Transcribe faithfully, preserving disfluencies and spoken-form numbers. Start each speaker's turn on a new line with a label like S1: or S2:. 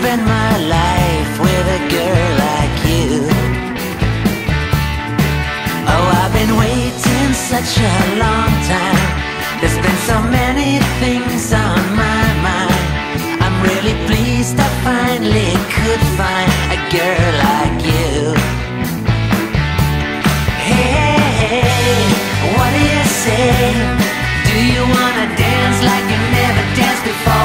S1: spend my life with a girl like you. Oh, I've been waiting such a long time. There's been so many things on my mind. I'm really pleased I finally could find a girl like you. Hey, what do you say? Do you wanna dance like you never danced before?